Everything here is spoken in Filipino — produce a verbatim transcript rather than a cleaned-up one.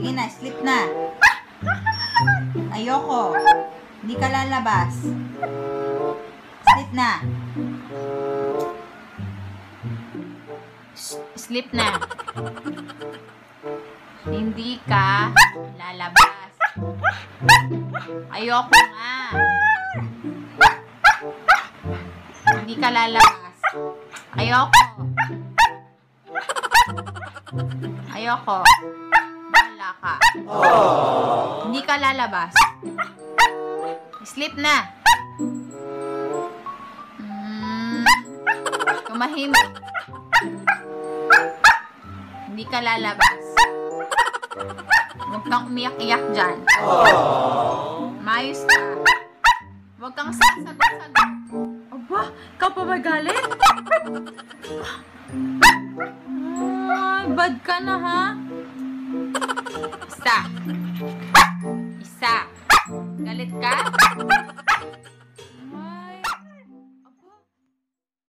Sige na, sleep na. Ayoko. Hindi ka lalabas. Sleep na. Sleep na. Hindi ka lalabas. Ayoko nga. Hindi ka lalabas. Ayoko. Ayoko. Bahala ka. Hindi ka lalabas. Sleep na. Mm, tumahimik. Hindi ka lalabas. Huwag kang umiyak-iyak dyan. Mayos ka. Huwag kang sasagot-sagot. Aba, ikaw pa ba galit? Ay, bad ka na ha? Isa. Isa. Galit ka?